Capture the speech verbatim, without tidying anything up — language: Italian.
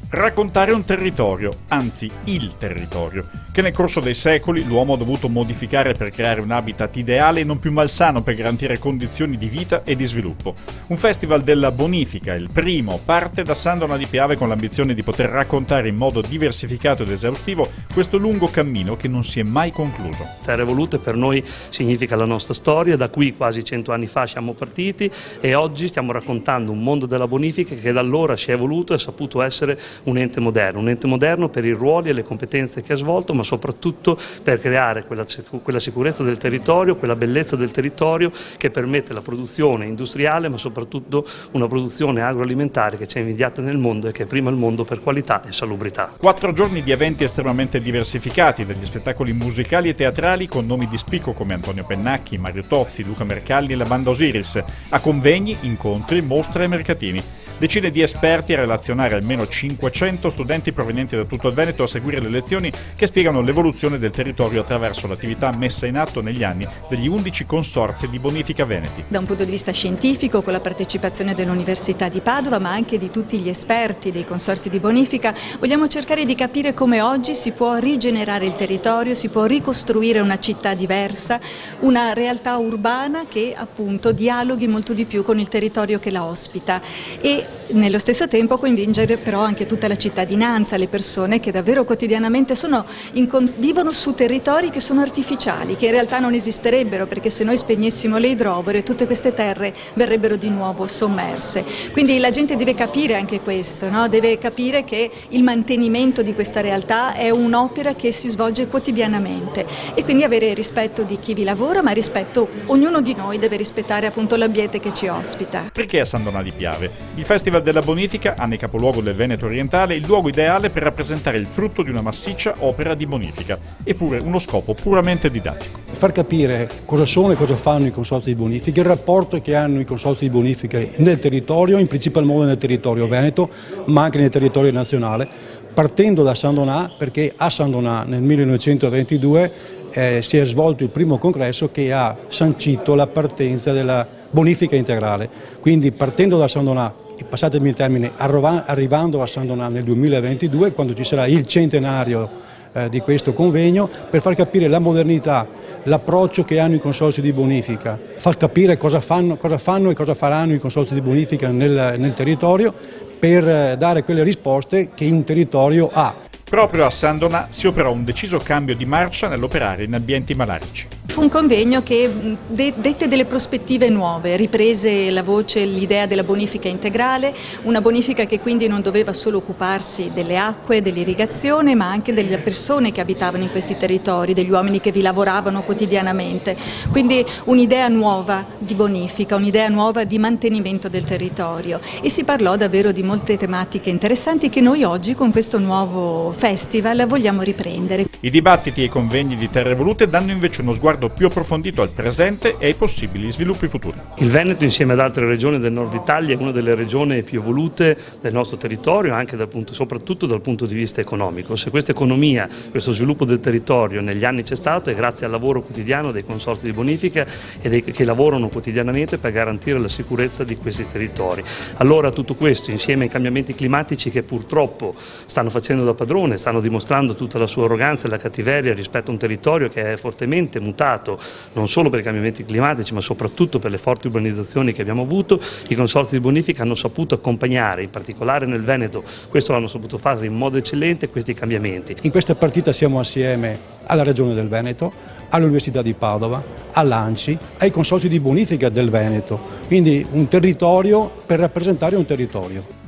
Raccontare un territorio, anzi il territorio, che nel corso dei secoli l'uomo ha dovuto modificare per creare un habitat ideale e non più malsano per garantire condizioni di vita e di sviluppo. Un festival della bonifica, il primo, parte da Sandona di Piave con l'ambizione di poter raccontare in modo diversificato ed esaustivo questo lungo cammino che non si è mai concluso. Terre Volute per noi significa la nostra storia, da qui quasi cento anni fa siamo partiti e oggi stiamo raccontando un mondo della bonifica che da allora si è evoluto e ha saputo essere un ente moderno, un ente moderno per i ruoli e le competenze che ha svolto, ma soprattutto per creare quella, quella sicurezza del territorio, quella bellezza del territorio che permette la produzione industriale, ma soprattutto una produzione agroalimentare che c'è invidiata nel mondo e che è prima al mondo per qualità e salubrità. Quattro giorni di eventi estremamente diversificati, dagli spettacoli musicali e teatrali con nomi di spicco come Antonio Pennacchi, Mario Tozzi, Luca Mercalli e la banda Osiris, a convegni, incontri, mostre e mercatini. Decine di esperti a relazionare almeno cinquecento studenti provenienti da tutto il Veneto a seguire le lezioni che spiegano l'evoluzione del territorio attraverso l'attività messa in atto negli anni degli undici consorzi di bonifica veneti. Da un punto di vista scientifico, con la partecipazione dell'Università di Padova, ma anche di tutti gli esperti dei consorzi di bonifica, vogliamo cercare di capire come oggi si può rigenerare il territorio, si può ricostruire una città diversa, una realtà urbana che appunto dialoghi molto di più con il territorio che la ospita e nello stesso tempo coinvolgere però anche tutta la cittadinanza, le persone che davvero quotidianamente sono in, vivono su territori che sono artificiali, che in realtà non esisterebbero, perché se noi spegnessimo le idrovore tutte queste terre verrebbero di nuovo sommerse. Quindi la gente deve capire anche questo, no? Deve capire che il mantenimento di questa realtà è un'opera che si svolge quotidianamente e quindi avere rispetto di chi vi lavora, ma rispetto, ognuno di noi deve rispettare appunto l'ambiente che ci ospita. Perché a Sandona di Piave? Il Festival della Bonifica ha nel capoluogo del Veneto orientale il luogo ideale per rappresentare il frutto di una massiccia opera di bonifica, eppure uno scopo puramente didattico. Far capire cosa sono e cosa fanno i consorzi di bonifica, il rapporto che hanno i consorzi di bonifica nel territorio, in principal modo nel territorio veneto, ma anche nel territorio nazionale, partendo da Sandona, perché a Sandona nel millenovecentoventidue eh, si è svolto il primo congresso che ha sancito la partenza della bonifica integrale. Quindi partendo da Sandona, e passatemi il termine, arrivando a Sandona nel duemilaventidue, quando ci sarà il centenario eh, di questo convegno, per far capire la modernità, l'approccio che hanno i consorzi di bonifica, far capire cosa fanno, cosa fanno e cosa faranno i consorzi di bonifica nel, nel territorio, per dare quelle risposte che un territorio ha. Proprio a Sandona si operò un deciso cambio di marcia nell'operare in ambienti malarici. Fu un convegno che dette delle prospettive nuove, riprese la voce, l'idea della bonifica integrale, una bonifica che quindi non doveva solo occuparsi delle acque, dell'irrigazione, ma anche delle persone che abitavano in questi territori, degli uomini che vi lavoravano quotidianamente. Quindi un'idea nuova di bonifica, un'idea nuova di mantenimento del territorio e si parlò davvero di molte tematiche interessanti che noi oggi con questo nuovo festival vogliamo riprendere. I dibattiti e i convegni di Terre Volute danno invece uno sguardo più approfondito al presente e ai possibili sviluppi futuri. Il Veneto, insieme ad altre regioni del nord Italia, è una delle regioni più evolute del nostro territorio, anche dal punto, soprattutto dal punto di vista economico. Se questa economia, questo sviluppo del territorio negli anni c'è stato, è grazie al lavoro quotidiano dei consorzi di bonifica e dei, che lavorano quotidianamente per garantire la sicurezza di questi territori. Allora tutto questo, insieme ai cambiamenti climatici che purtroppo stanno facendo da padrone, stanno dimostrando tutta la sua arroganza e la cattiveria rispetto a un territorio che è fortemente mutato, non solo per i cambiamenti climatici ma soprattutto per le forti urbanizzazioni che abbiamo avuto, i consorzi di bonifica hanno saputo accompagnare, in particolare nel Veneto, questo l'hanno saputo fare in modo eccellente, questi cambiamenti. In questa partita siamo assieme alla Regione del Veneto, all'Università di Padova, all'ANCI, ai consorzi di bonifica del Veneto, quindi un territorio per rappresentare un territorio.